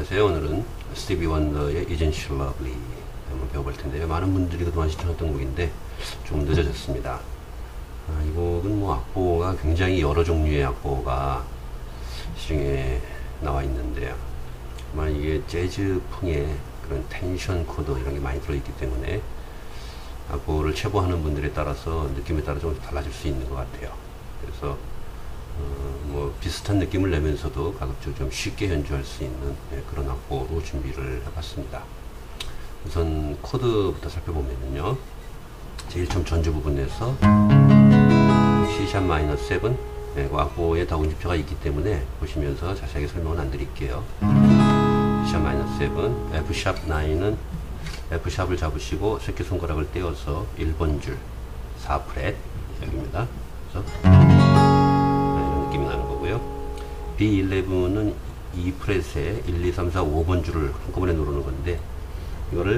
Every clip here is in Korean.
안녕하세요. 오늘은 스티비 원더의 Isn't She Lovely 한번 배워볼 텐데요. 많은 분들이 그동안 시청했던 곡인데 좀 늦어졌습니다. 이 곡은 뭐 악보가 굉장히 여러 종류의 악보가 시중에 나와 있는데요. 정말 이게 재즈풍의 그런 텐션 코드 이런 게 많이 들어있기 때문에 악보를 체보하는 분들에 따라서 느낌에 따라 좀 달라질 수 있는 것 같아요. 그래서 뭐 비슷한 느낌을 내면서도 가급적 좀 쉽게 연주할 수 있는 그런 악보로 준비를 해봤습니다. 우선 코드부터 살펴보면요, 제일 처음 전주 부분에서 C# 마이너 7, 그 악보에 다운지표가 있기 때문에 보시면서 자세하게 설명은 안 드릴게요. C# 마이너 7, F# 9은 F샵을 잡으시고 새끼손가락을 떼어서 1번 줄 4프렛 여기입니다. 그래서 이런 느낌이 나는 거고요. B11은 2프렛에 1, 2, 3, 4, 5번 줄을 한꺼번에 누르는 건데 이거를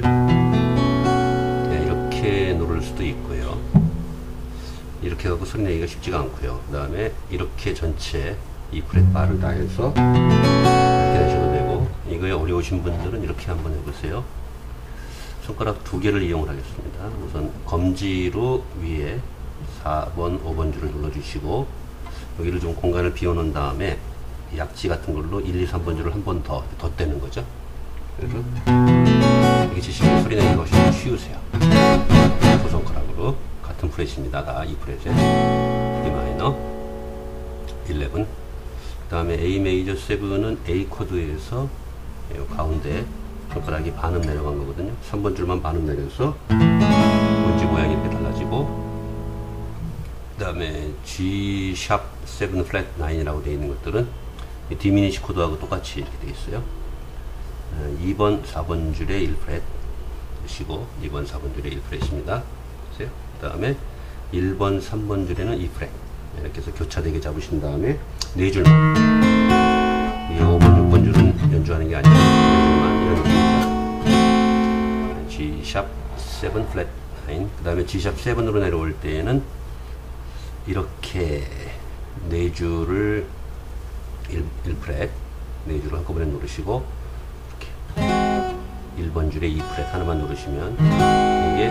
이렇게 누를 수도 있고요. 이렇게 하고 소리 내기가 쉽지가 않고요. 그 다음에 이렇게 전체 2프렛 바를 다 해서 이렇게 내셔도 되고, 이거에 어려우신 분들은 이렇게 한번 해보세요. 손가락 2개를 이용을 하겠습니다. 우선 검지로 위에 4번, 5번 줄을 눌러주시고 여기를 좀 공간을 비워놓은 다음에 약지 같은 걸로 1, 2, 3번 줄을 한 번 더 덧대는 거죠. 그래서 이게 치시면 소리 내기가 훨씬 쉬우세요. 두 손가락으로 같은 프렛입니다. 다 이 프렛에 D 마이너 11. 그 다음에 A 메이저 7은 A 코드에서 가운데 손가락이 반음 내려간 거거든요. 3번 줄만 반음 내려서 번지 모양이 이렇게 달라지고, 그 다음에 G# 7 플랫 9이라고 되어 있는 것들은 디미니시 코드하고 똑같이 이렇게 되어 있어요. 2번, 4번 줄에 1프렛 쓰시고 2번, 4번 줄에 1프렛입니다. 그 다음에 1번, 3번 줄에는 2프렛 이렇게 해서 교차되게 잡으신 다음에 4줄만, 이 5번, 6번 줄은 연주하는 게 아니고 4줄만 이런 느낌이죠. G# 7 플랫 9. 그 다음에 G# 7으로 내려올 때에는 이렇게 4줄을 1프렛 4줄을 한꺼번에 누르시고 이렇게 1번 줄에 2프렛 하나만 누르시면 이게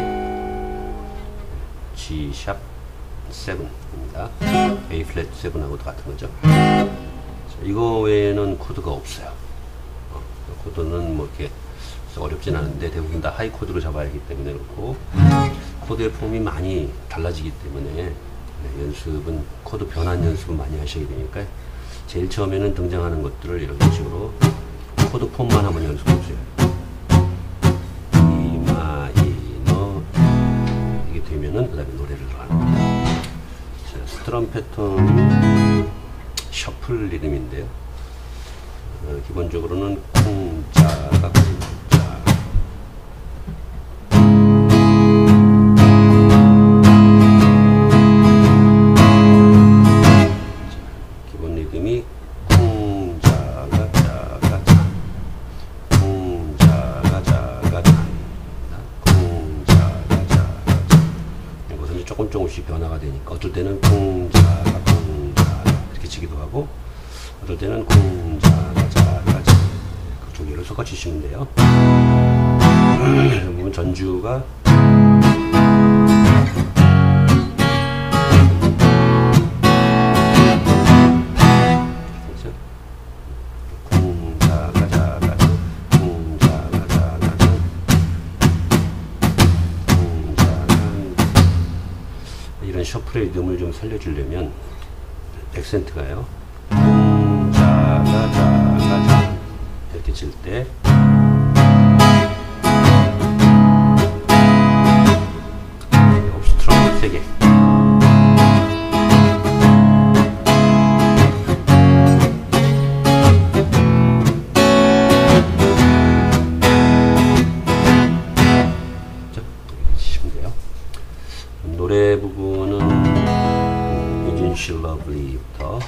G# 7입니다. A 플랫 7하고도 같은 거죠. 자, 이거 외에는 코드가 없어요. 코드는 뭐 이렇게 어렵진 않은데 대부분 다 하이 코드로 잡아야 하기 때문에 그렇고, 코드의 폼이 많이 달라지기 때문에 연습은, 코드 변환 연습은 많이 하셔야 되니까 제일 처음에는 등장하는 것들을 이런 식으로 코드 폼만 한번 연습해보세요. 이 마이너 이게 되면은 그 다음에 노래를 하는 겁니다. 자, 스트럼 패턴 셔플 리듬인데요. 기본적으로는 쿵짜가 쿵짜, 기본 리듬이 쿵짜가 짜가 짠, 쿵짜가 짜가 짠, 쿵짜가 짜가 짠. 이것은 조금씩 변화가 되니까 어떨 때는 쿵짜가 쿵짜 이렇게 치기도 하고, 어떨 때는 쿵짜가 짜가 짠, 그 두 개를 섞어 치시면 돼요. 보면 전주가 이런 셔플의 리듬을 좀 살려주려면 액센트가요, 자가 자가 자 이렇게 칠 때 스트럼 세게, 치시면 돼요. 노래 부분은 Isn't She Lovely부터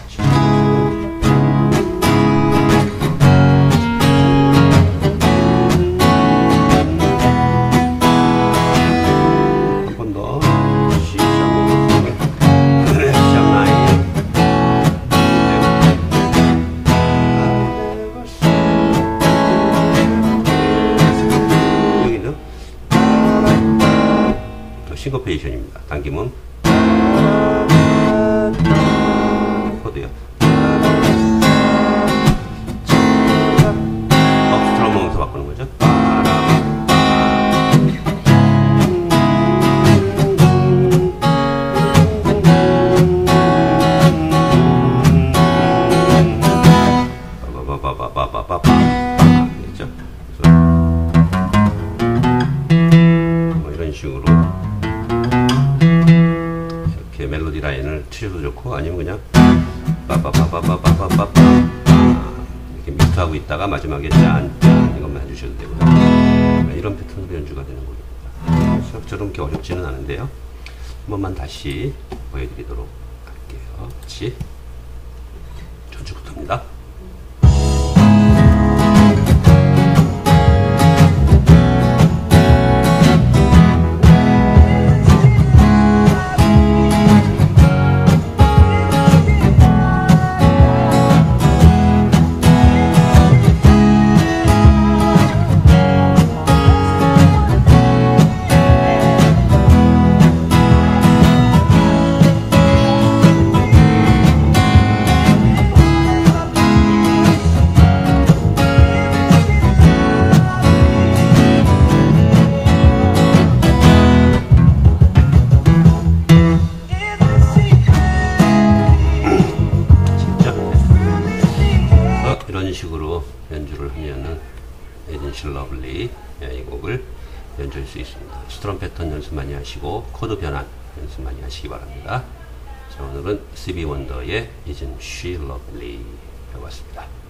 한 번 더 C# 싱거페이션입니다. 당기면 코드요. 업스트럼 하면서 바꾸는 거죠. 그렇죠? 뭐 이런 식으로 이렇게 멜로디 라인을 치셔도 좋고, 아니면 그냥 빠빠빠빠빠빠빠빠 이렇게 믹스하고 있다가 마지막에 짠짠 이것만 해주셔도 되고요. 이런 패턴으로 연주가 되는 곡입니다. 수학처럼 그렇게 어렵지는 않은데요. 한 번만 다시 보여드리도록 할게요. 같이 전주부터입니다. 이런 식으로 연주를 하면은 에딘실 러블리 이 곡을 연주할 수 있습니다. 스트럼 패턴 연습 많이 하시고 코드 변환 연습 많이 하시기 바랍니다. 자, 오늘은 스티비 원더의 Isn't She Lovely 배워봤습니다.